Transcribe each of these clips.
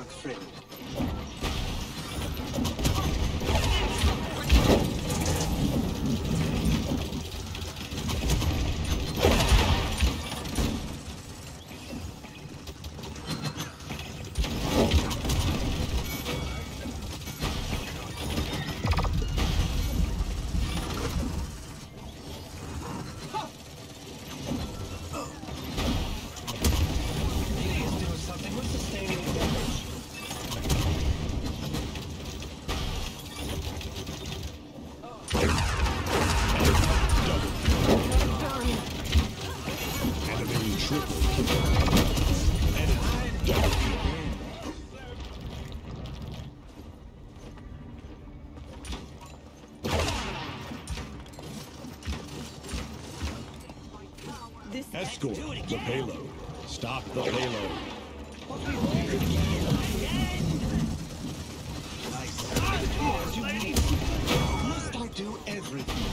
work, friend. Escort the payload. Stop the payload. Must I do everything?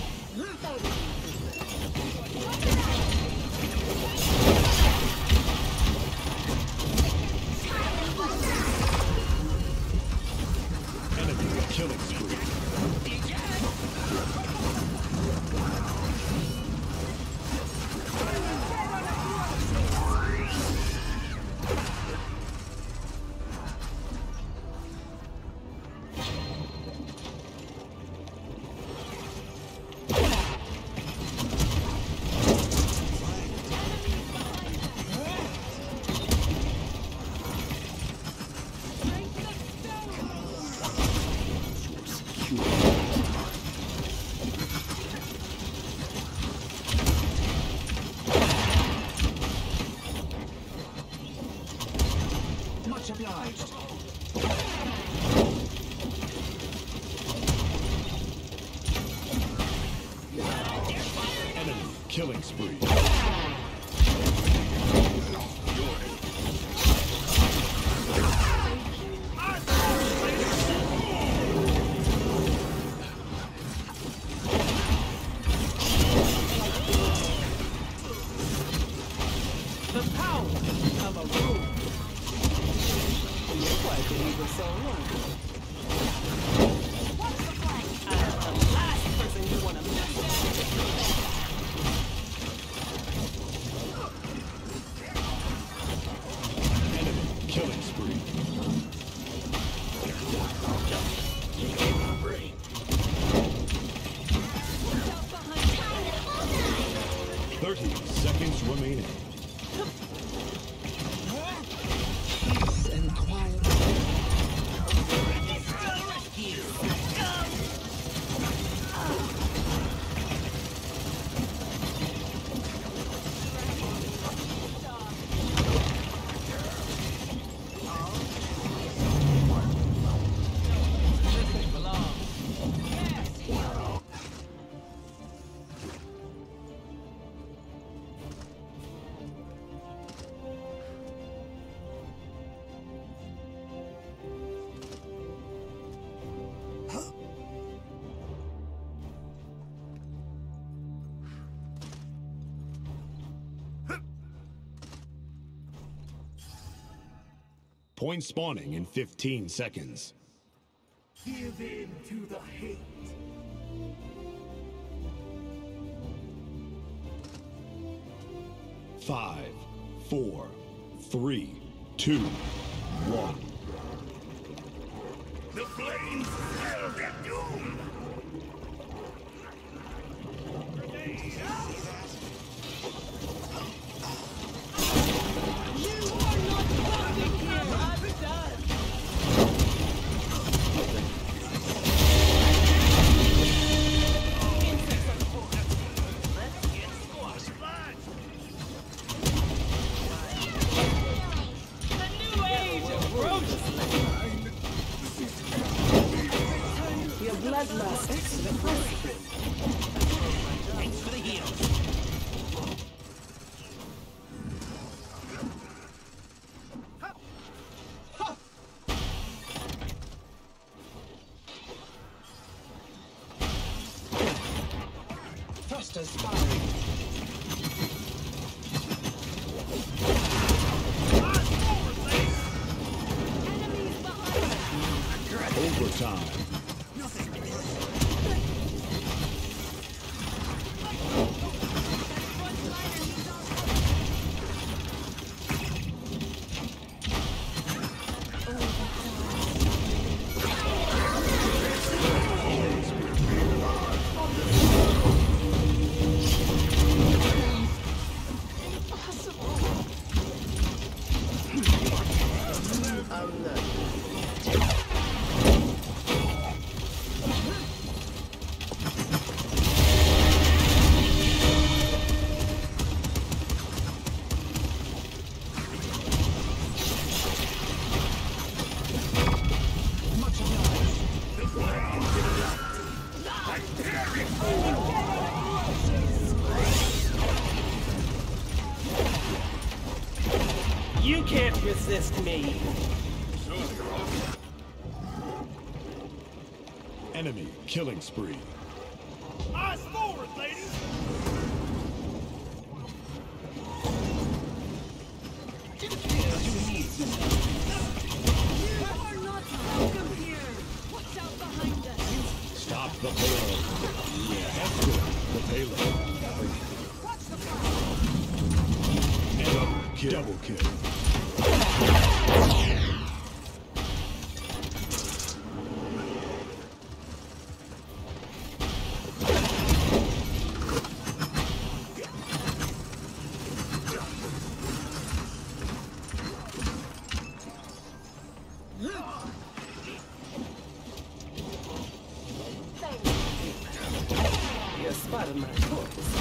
Enemy killing spree. Much obliged. Enemy killing spree. The power of a room. Why did he go so long? I'm the last person you want to mess with. Enemy killing spree. 30 seconds remaining. Peace and quiet. Point spawning in 15 seconds. Give in to the hate. Five, 4, 3, 2, 1. The flames spell their doom. Thrusters firing. Enemy Overtime. You can't resist me. Enemy killing spree. Eyes forward, ladies! You are not welcome here. Watch out behind us. Stop the payload. Escort the payload. Watch the fire. Double kill. You're spotting my corpse.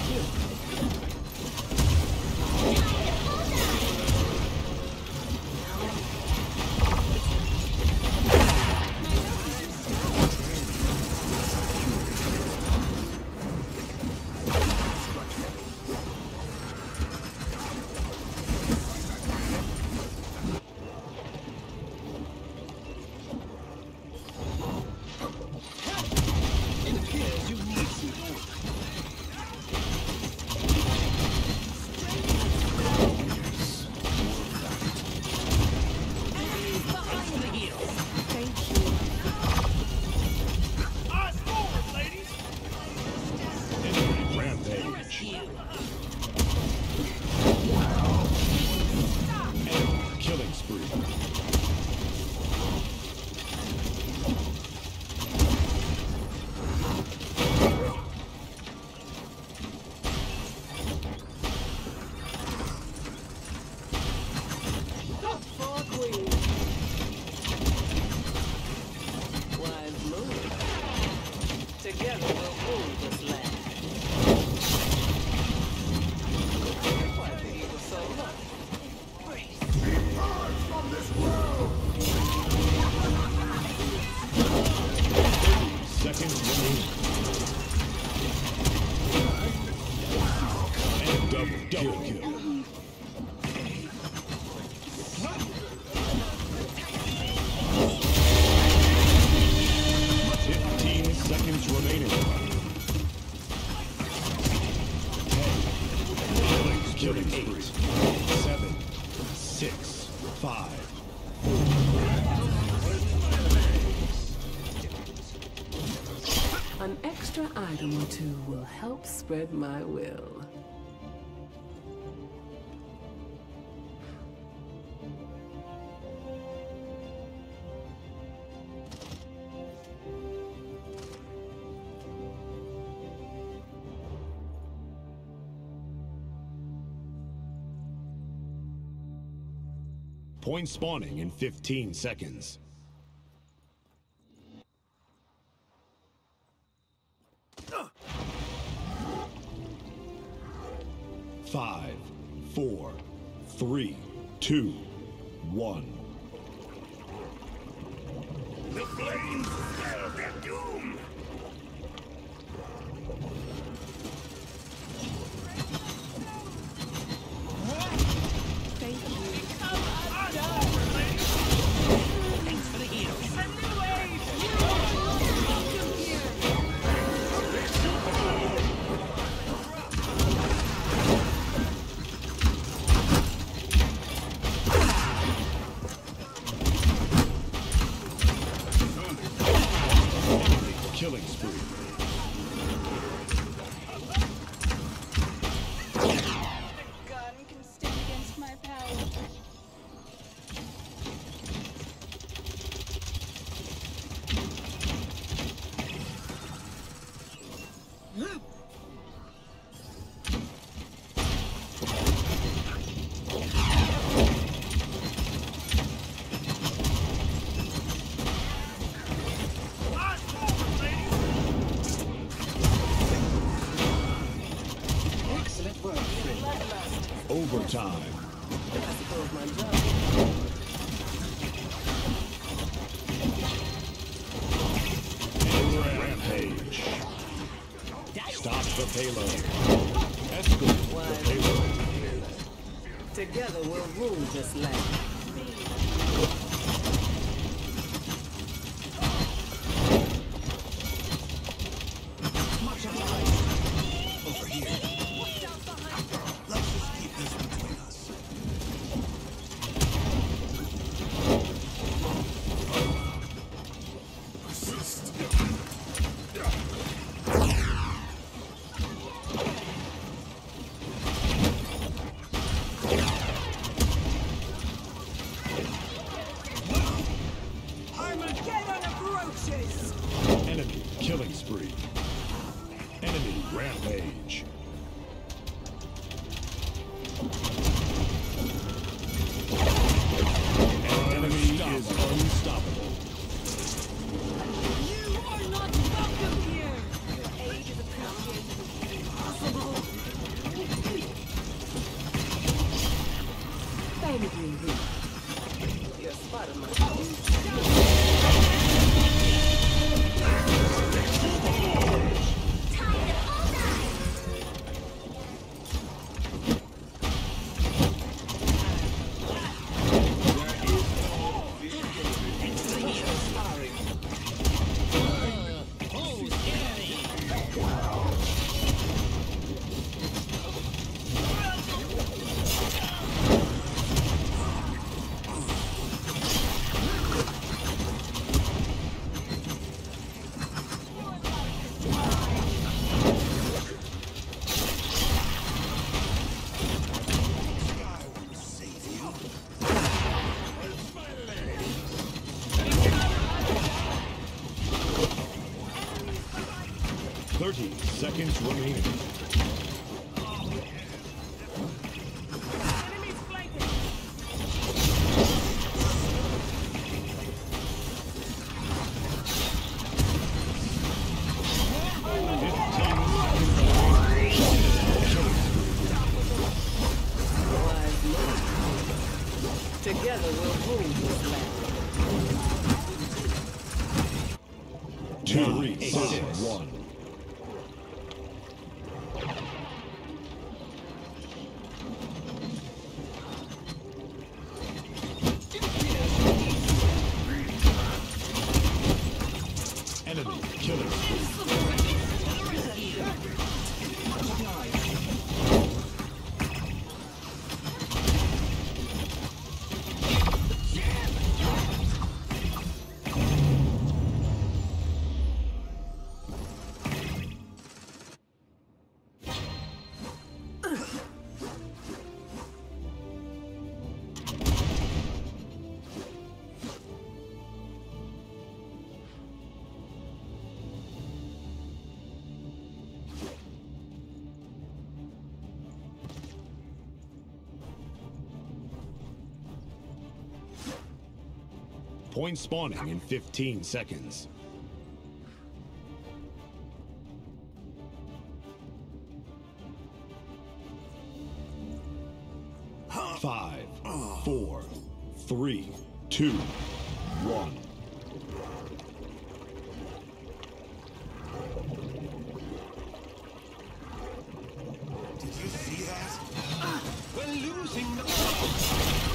Eyes forward, ladies! Enemy rampage. Enemy killing spree. For Queen. Wise move. Together we'll rule this land. Why the eagle so low? Seconds remaining. And double kill. 15 seconds remaining. 10. Killing spree. 7, 6, 5. An extra item or two will help spread my will. Point spawning in 15 seconds. Five, 4, 3, 2, 1. The flames spell their doom! Thank you. Thanks for the heal. Welcome here. time. I suppose my job. Rampage. Stop the payload. Escort the payload. Together we'll rule this land. Over here. Let's just keep this between us. Persist. Armageddon approaches! Enemy killing spree. Enemy rampage. Enemy is unstoppable. You are not welcome here! Your aid is appreciated. Impossible! Thank you. You're spot of my I will save you. 30 seconds remaining. Enemies flanking! wise men. Together we'll rule this land. 2, 3, 1. Enemy killing spree. Point spawning in 15 seconds. Five, 4, 3, 2, 1. Did you see that? We're losing the...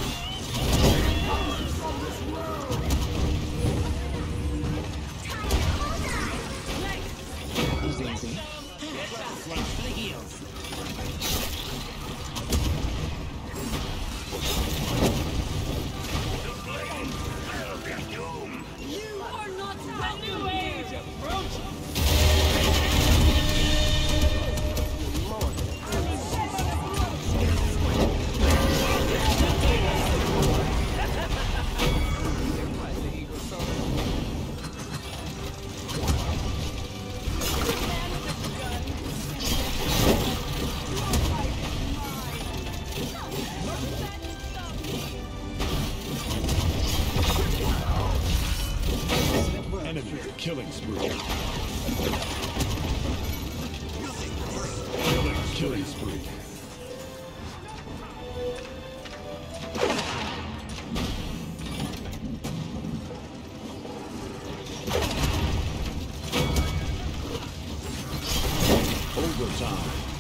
You are not welcome here! Enemy killing spree. Killing spree. time.